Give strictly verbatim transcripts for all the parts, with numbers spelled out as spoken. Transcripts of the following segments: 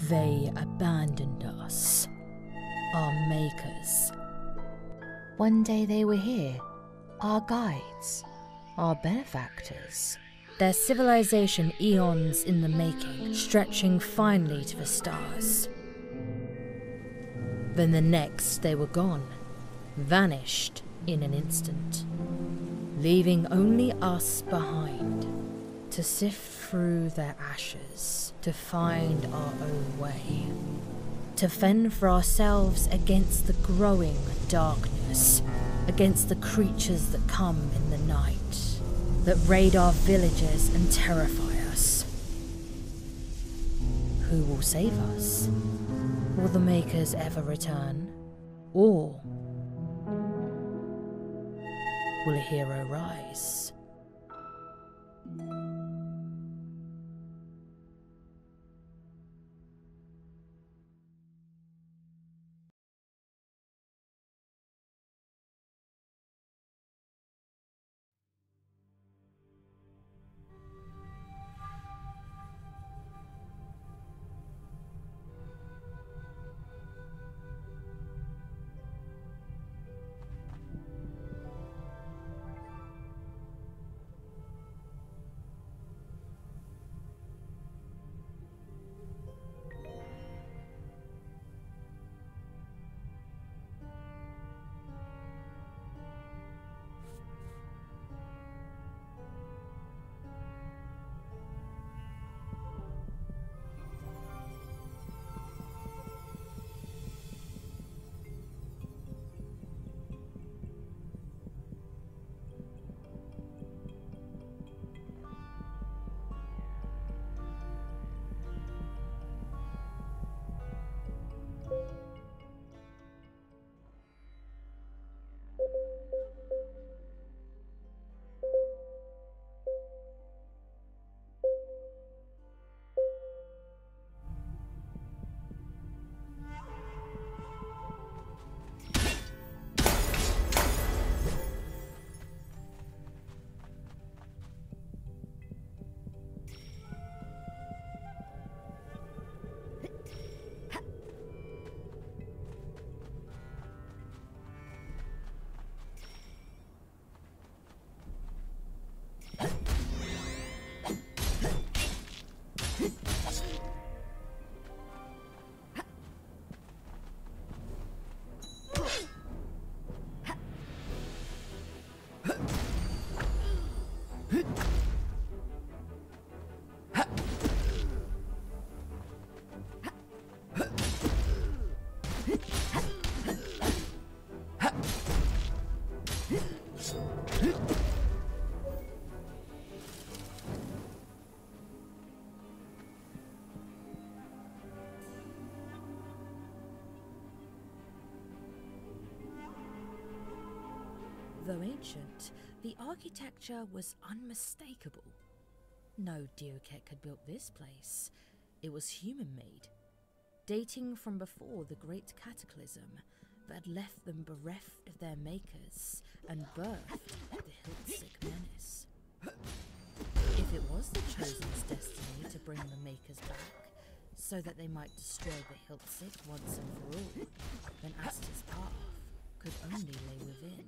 They abandoned us, our makers. One day they were here, our guides, our benefactors. Their civilization eons in the making, stretching finely to the stars. Then the next they were gone, vanished in an instant, leaving only us behind, to sift through their ashes, to find our own way, to fend for ourselves against the growing darkness, against the creatures that come in the night, that raid our villages and terrify us. Who will save us? Will the makers ever return? Or will a hero rise? Though ancient, the architecture was unmistakable. No Diokek had built this place. It was human-made, dating from before the Great Cataclysm that had left them bereft of their makers and birthed the Hiltsick menace. If it was the Chosen's destiny to bring the makers back, so that they might destroy the Hiltsick once and for all, then Astor's path could only lay within.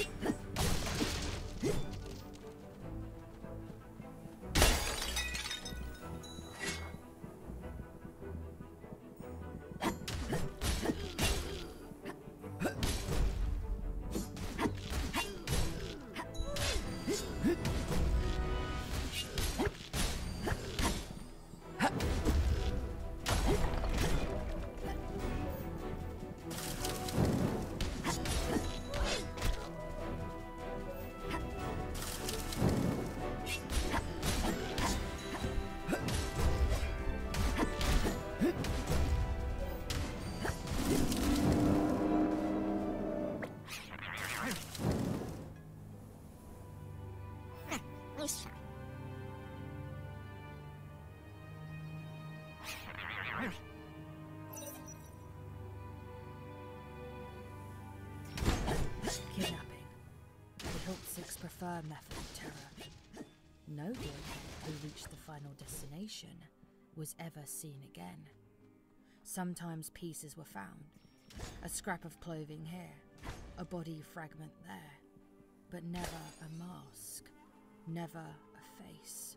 Kidnapping. The Hiltsik's preferred method of terror. No Diokek who reached the final destination was ever seen again. Sometimes pieces were found. A scrap of clothing here, a body fragment there, but never a mask, never a face.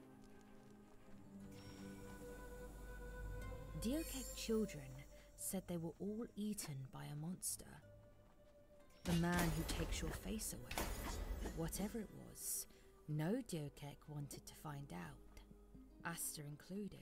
Diokek children said they were all eaten by a monster. The man who takes your face away, whatever it was, no Diokek wanted to find out, Astor included.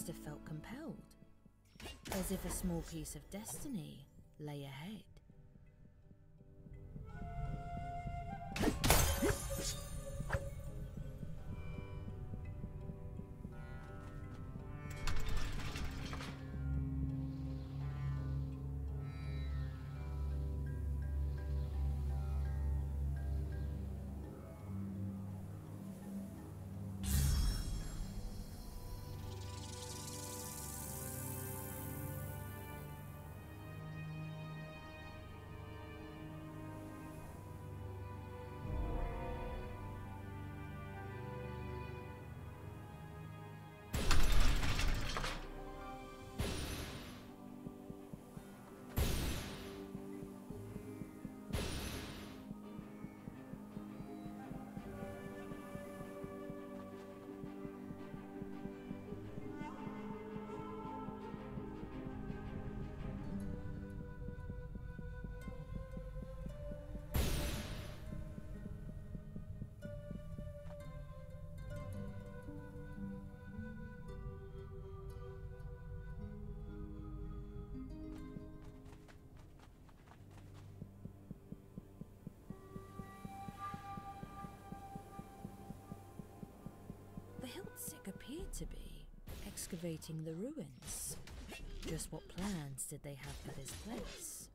must have felt compelled, as if a small piece of destiny lay ahead. The Hiltzik appeared to be excavating the ruins. Just what plans did they have for this place?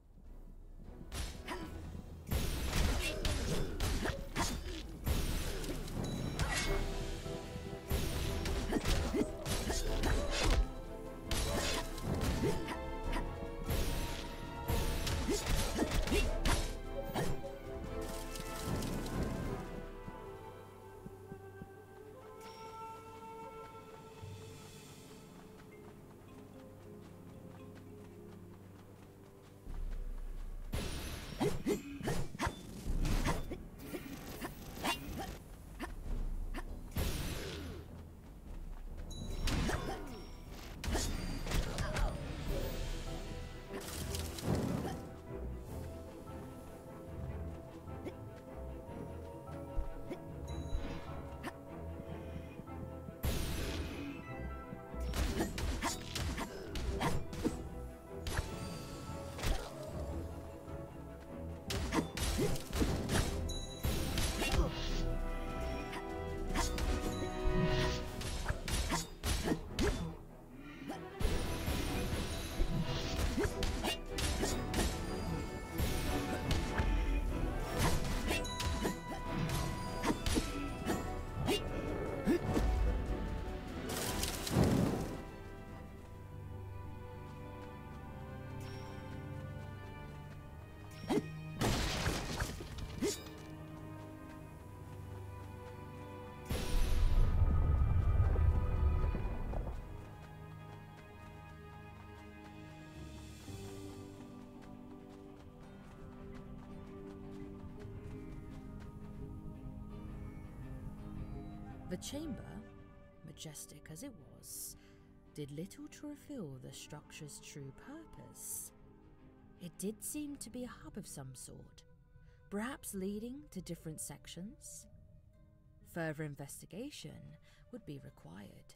The chamber, majestic as it was, did little to reveal the structure's true purpose. It did seem to be a hub of some sort, perhaps leading to different sections. Further investigation would be required.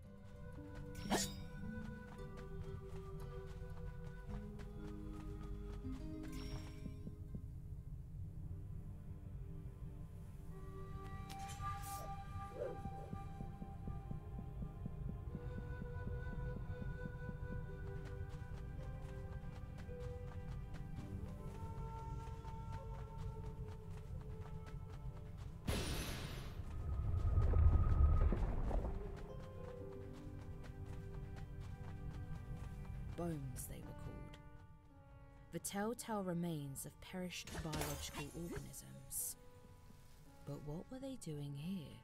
Bones, they were called. The telltale remains of perished biological organisms. But what were they doing here?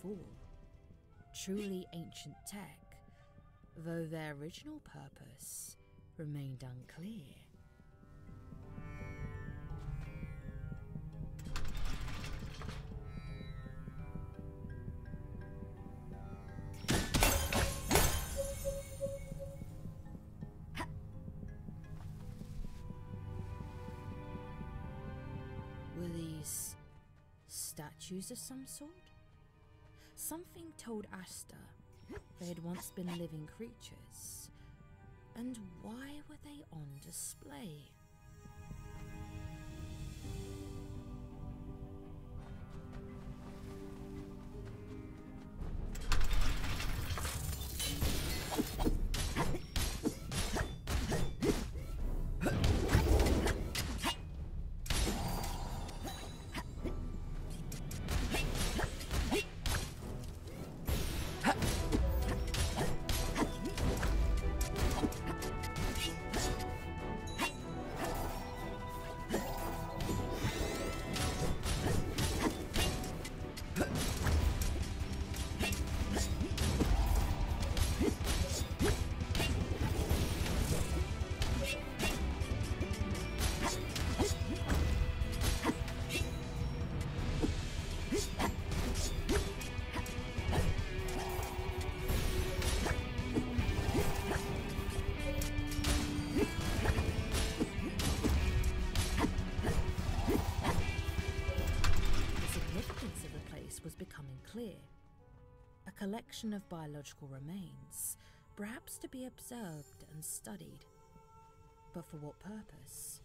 before. Truly ancient tech, though their original purpose remained unclear. Were these statues of some sort? Something told Astor they had once been living creatures. And why were they on display? Clear. A collection of biological remains, perhaps to be observed and studied. But for what purpose?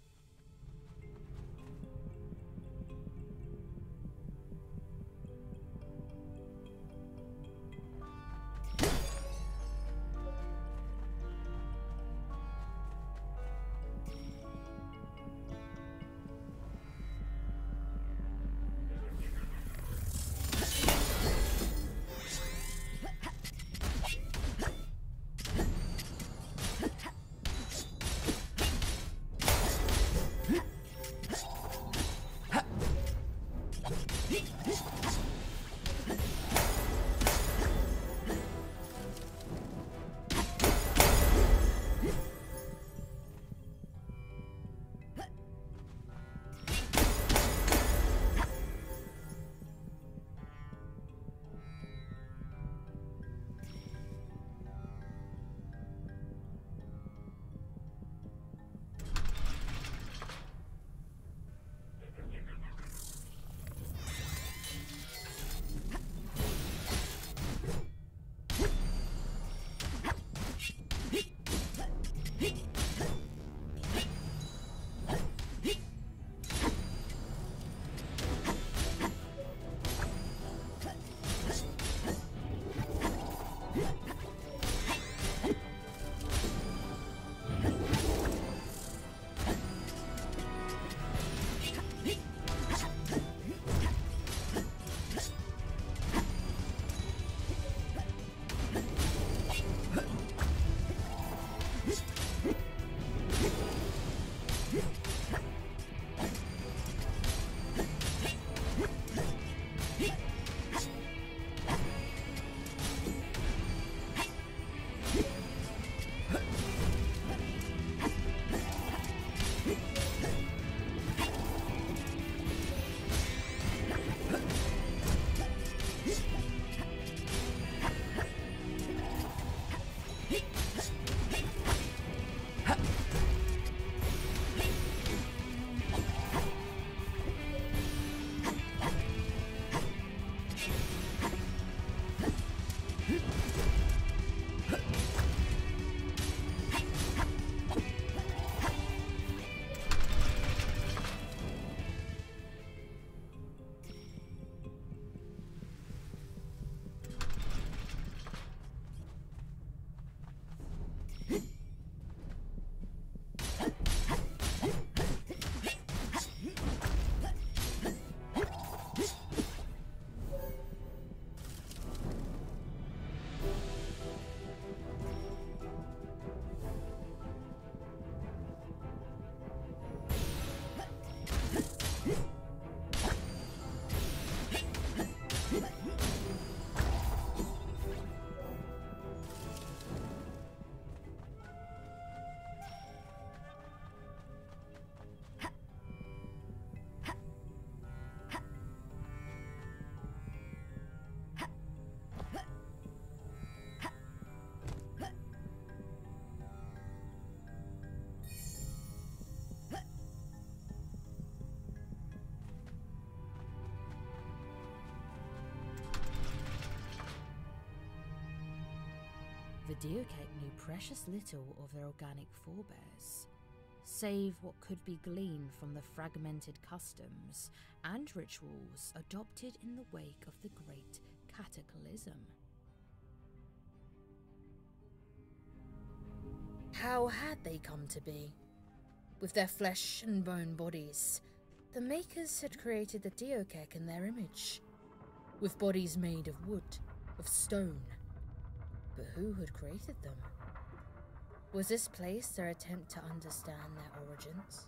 The Diokek knew precious little of their organic forebears, save what could be gleaned from the fragmented customs and rituals adopted in the wake of the Great Cataclysm. How had they come to be? With their flesh and bone bodies, the makers had created the Diokek in their image, with bodies made of wood, of stone. But who had created them? Was this place their attempt to understand their origins?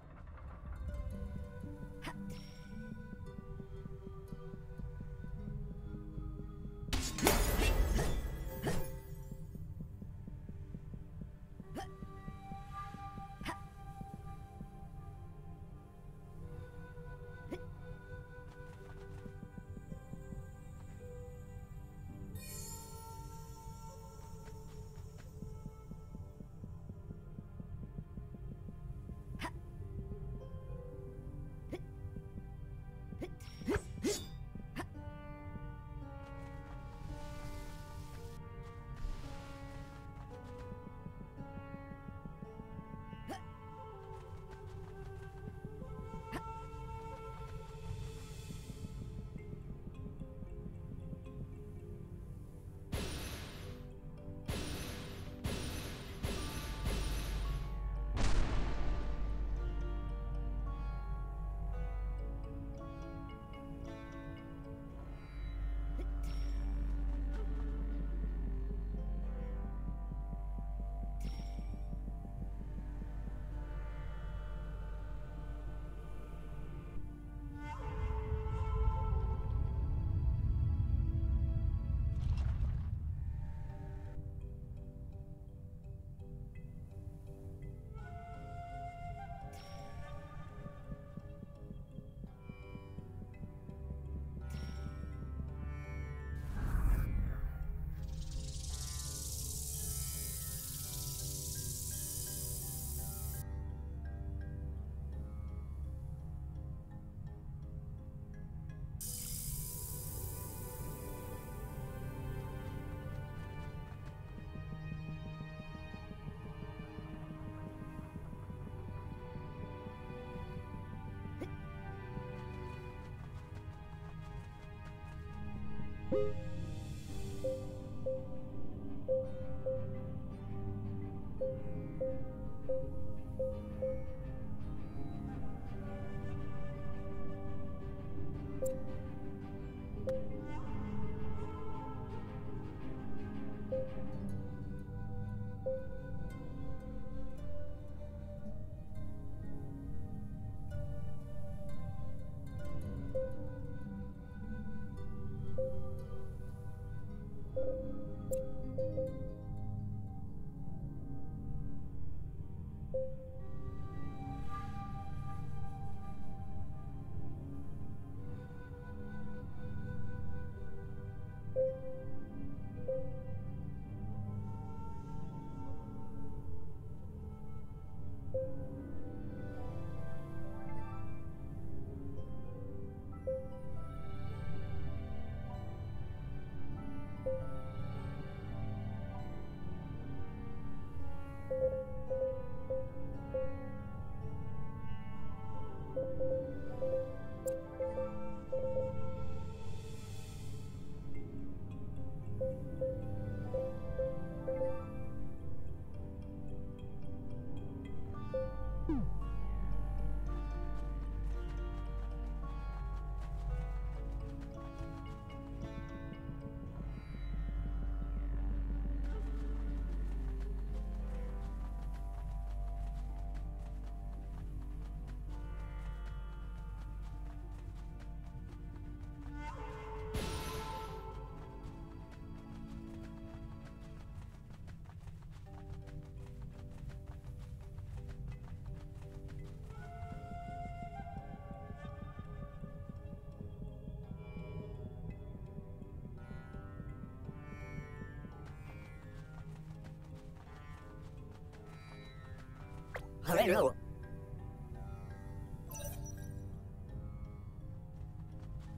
Hello.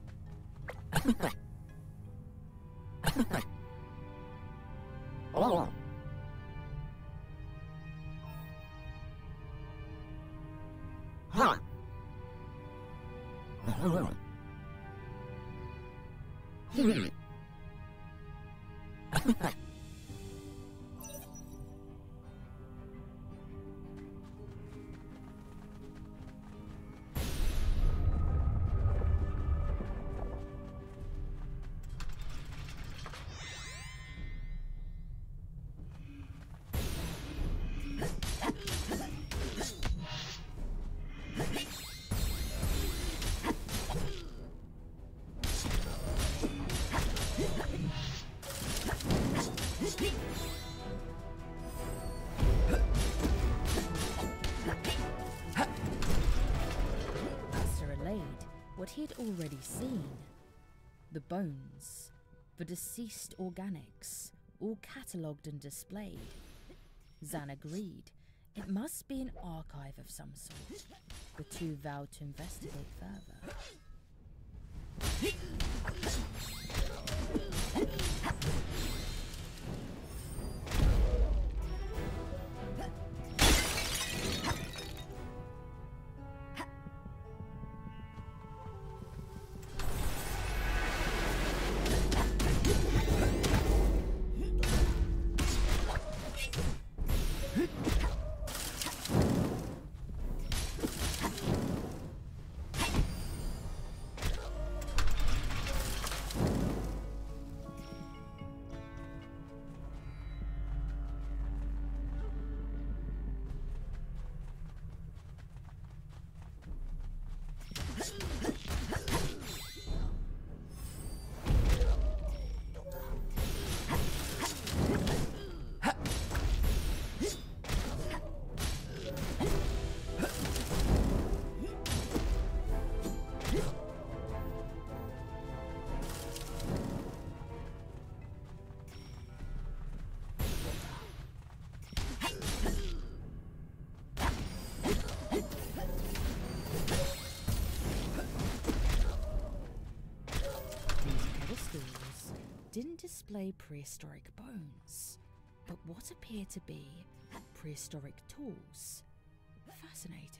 Oh. Astor relayed what he had already seen. The bones, the deceased organics, all catalogued and displayed. Zan agreed. It must be an archive of some sort. The two vowed to investigate further. Didn't display prehistoric bones, but what appeared to be prehistoric tools. Fascinating.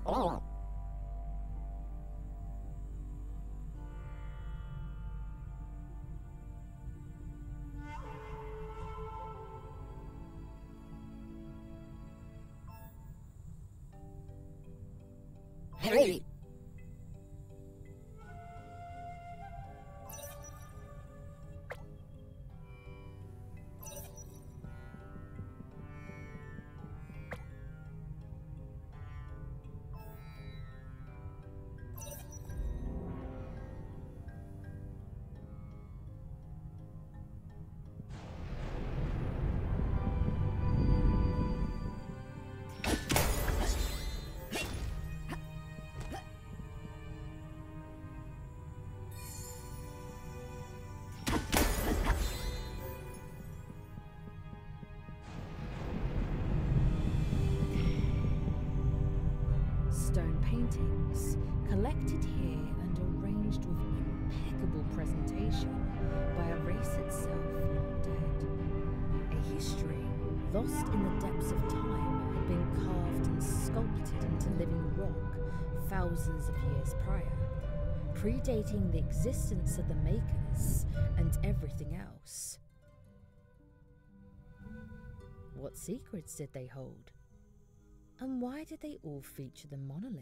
Oh. Hey. Stone paintings, collected here and arranged with impeccable presentation by a race itself long dead. A history lost in the depths of time had been carved and sculpted into living rock thousands of years prior, predating the existence of the makers and everything else. What secrets did they hold? And why did they all feature the monolith?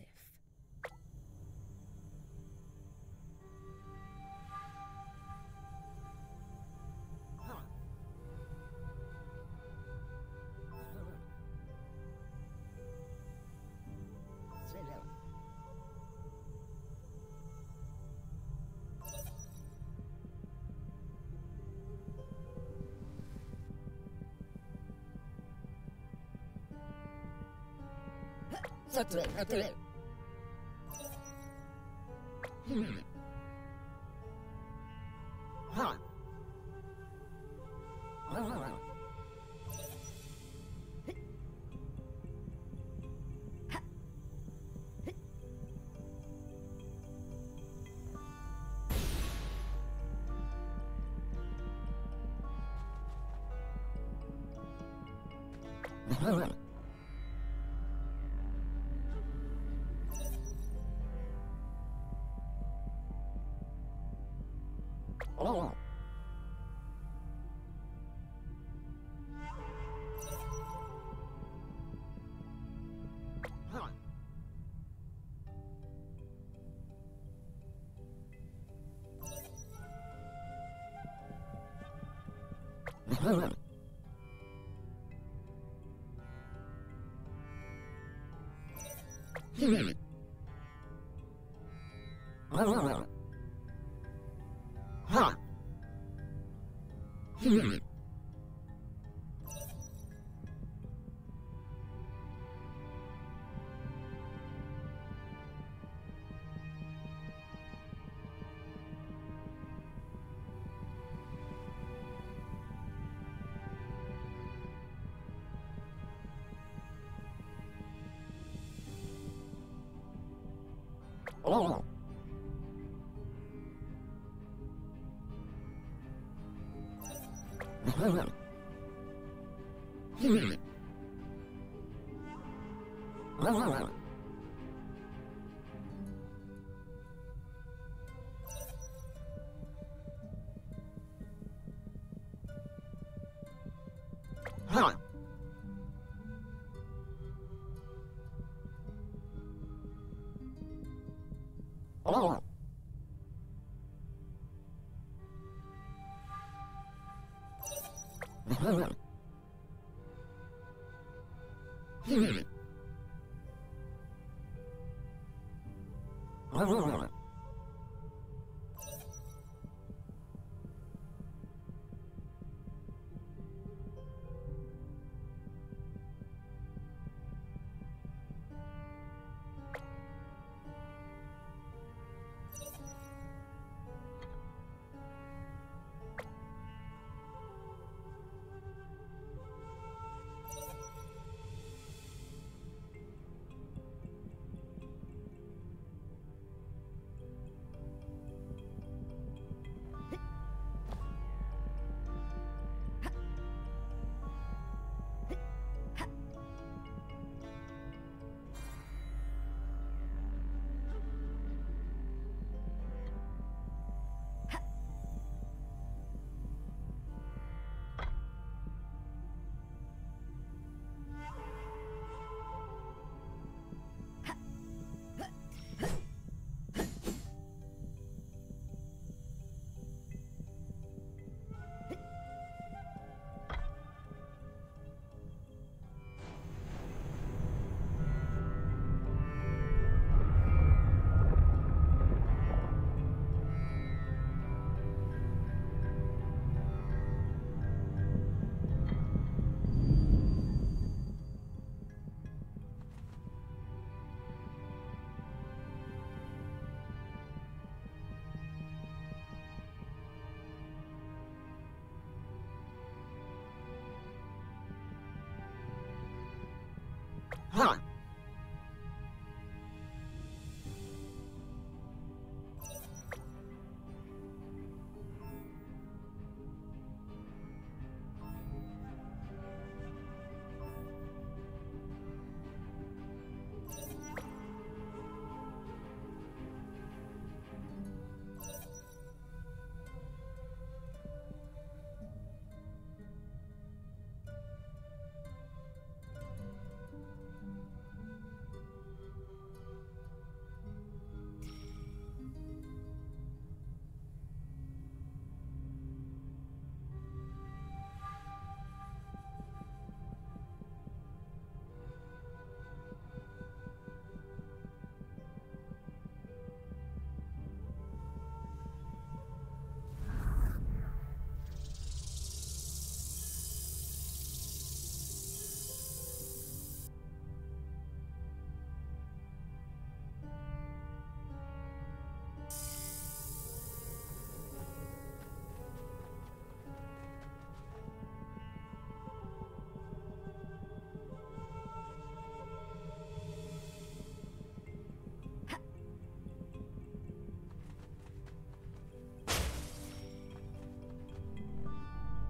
Hmm. Huh. Oh. Oh. Huh. Hmm. Oh. Huh. Hmm. Oh. Hmm. Hmm. Oh. Huh. Oh. Hmm. Hmm. Oh.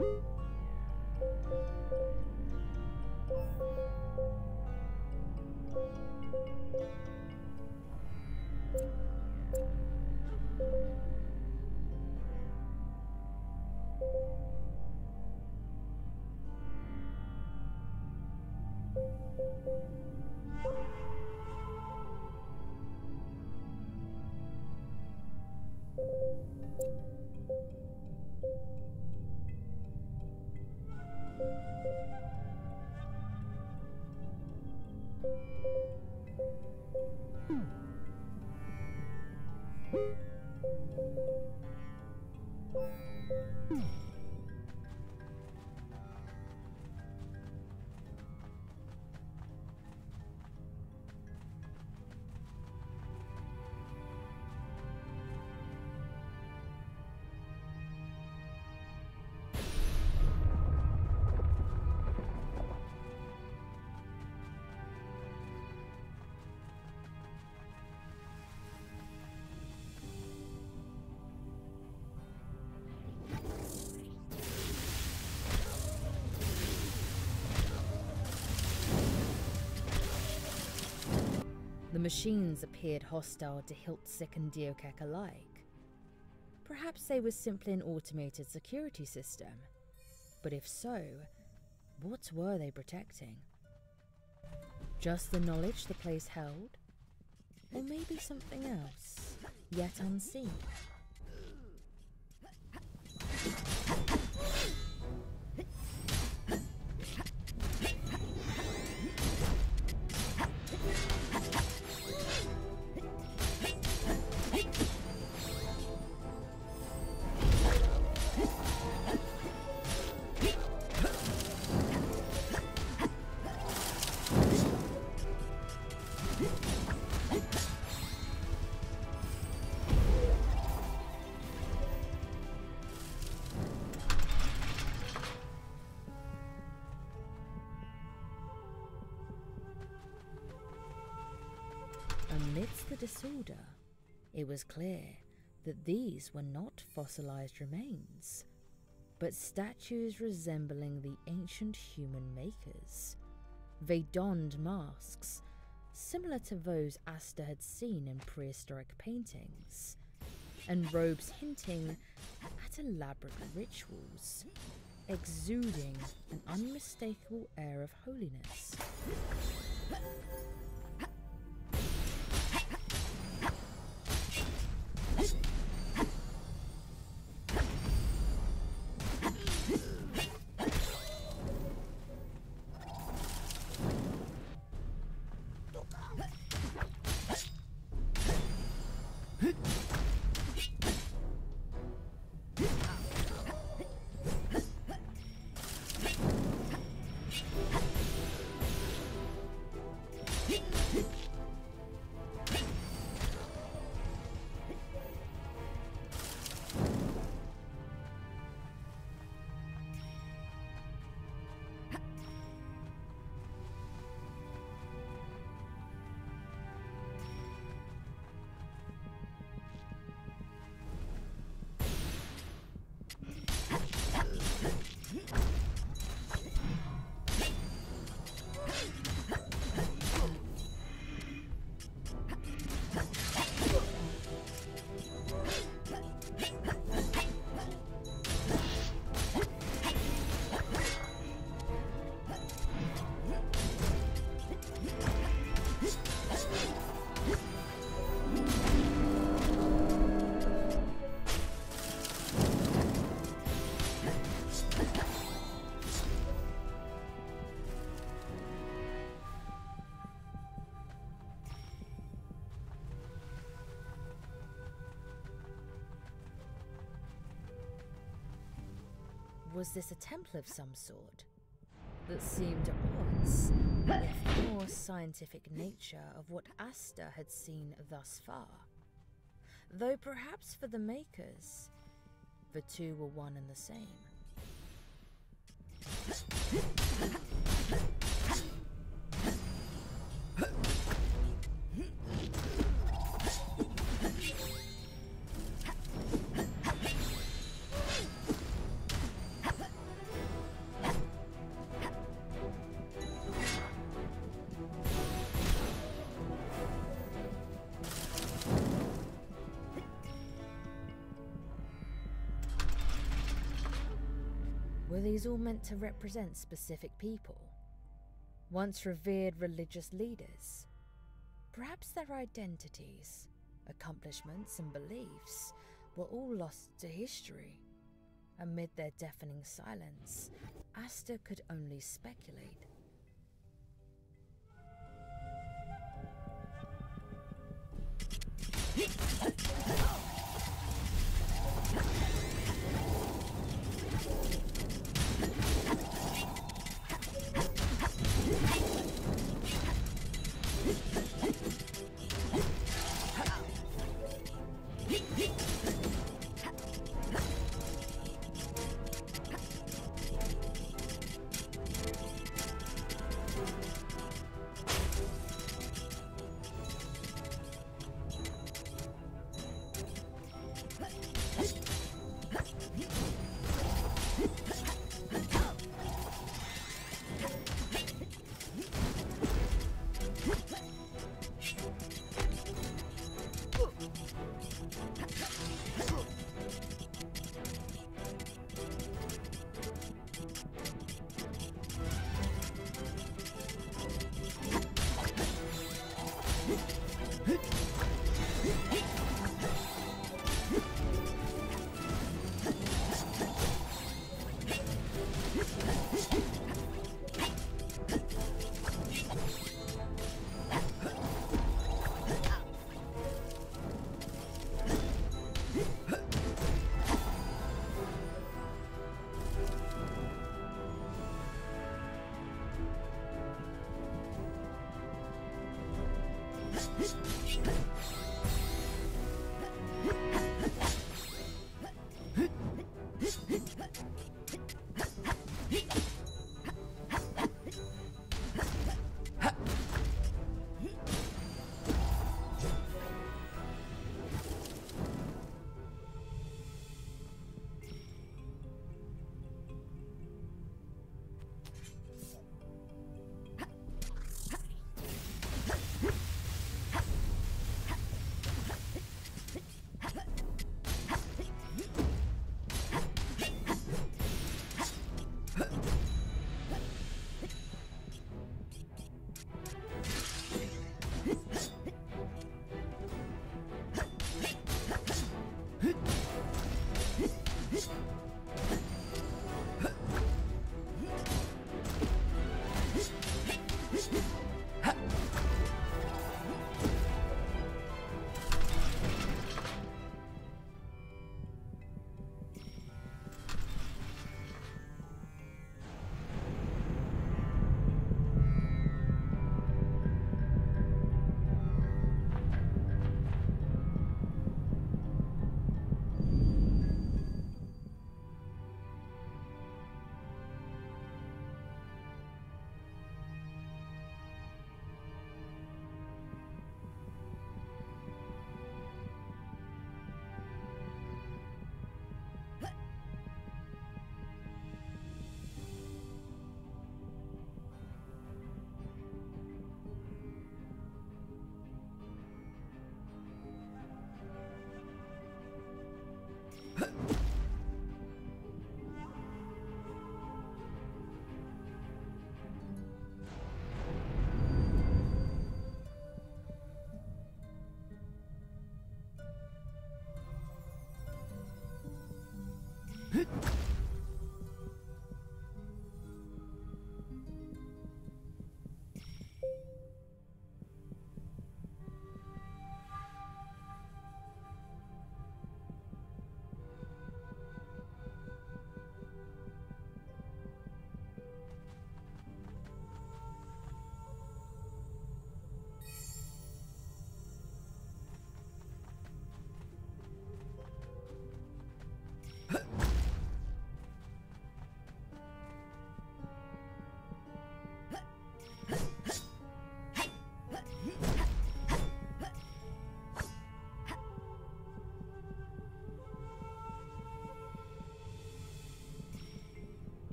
The machines appeared hostile to Hiltzik and Diokek alike. Perhaps they were simply an automated security system. But if so, what were they protecting? Just the knowledge the place held? Or maybe something else, yet unseen? Amidst the disorder, it was clear that these were not fossilized remains, but statues resembling the ancient human makers. They donned masks, similar to those Astor had seen in prehistoric paintings, and robes hinting at elaborate rituals, exuding an unmistakable air of holiness. Was this a temple of some sort that seemed at odds with the more scientific nature of what Astor had seen thus far? Though perhaps for the makers, the two were one and the same. Were these all meant to represent specific people? Once revered religious leaders? Perhaps their identities, accomplishments and beliefs were all lost to history. Amid their deafening silence, Astor could only speculate.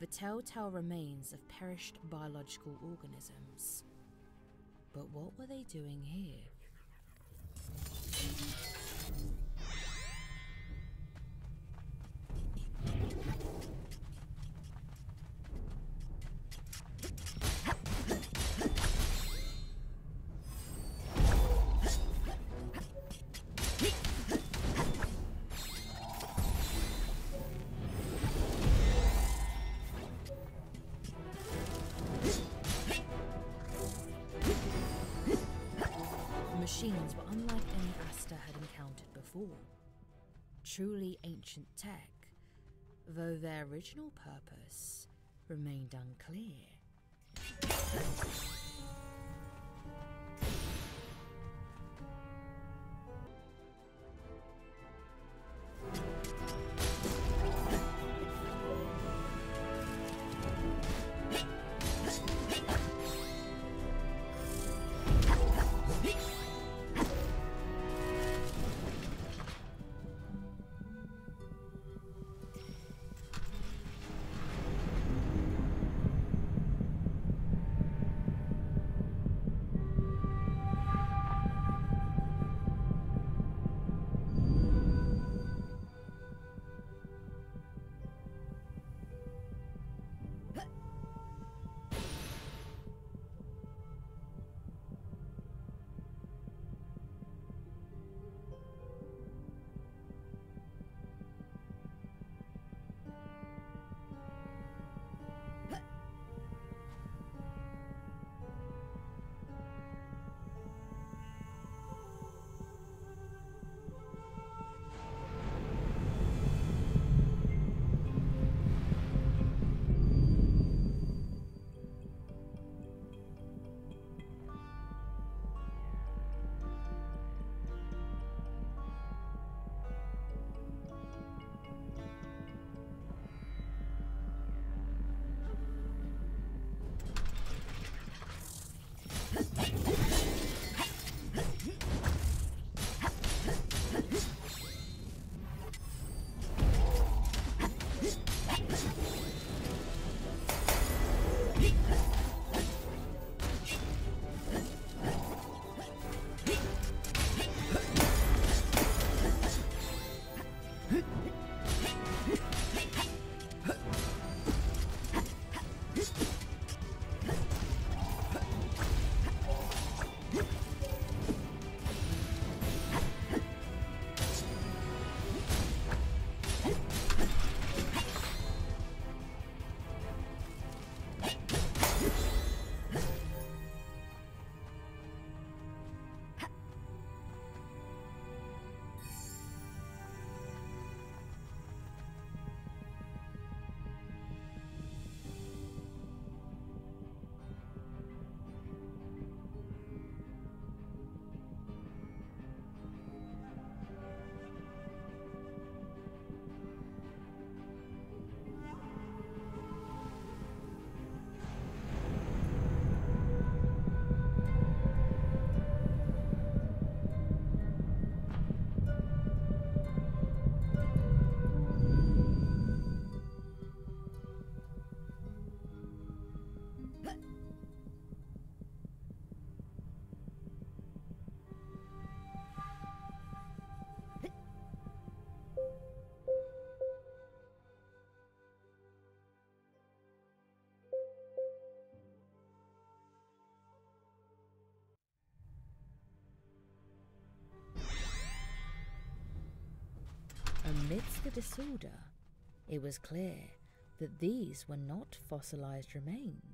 the telltale remains of perished biological organisms. But what were they doing here? Machines were unlike any Astor had encountered before. Truly ancient tech, though their original purpose remained unclear. Amidst the disorder, it was clear that these were not fossilized remains,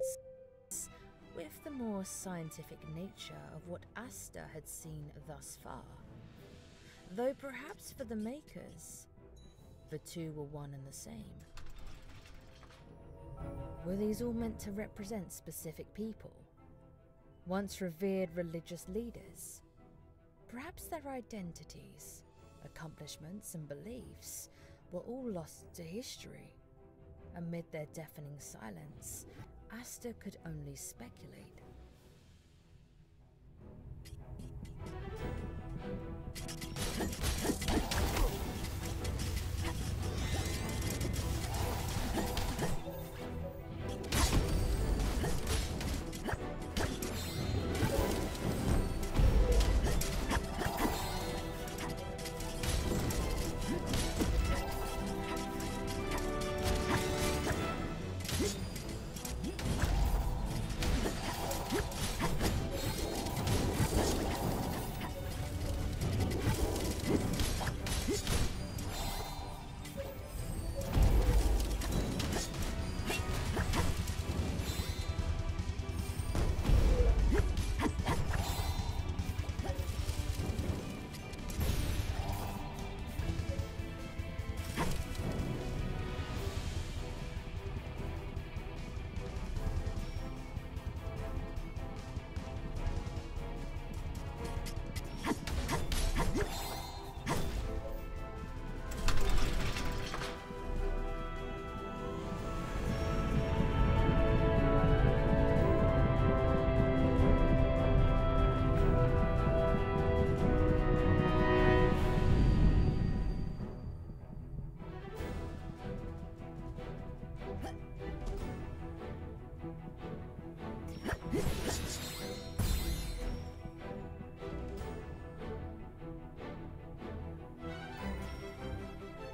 with the more scientific nature of what Astor had seen thus far. Though perhaps for the makers, the two were one and the same. Were these all meant to represent specific people? Once revered religious leaders? Perhaps their identities, accomplishments and beliefs were all lost to history. Amid their deafening silence, Astor could only speculate.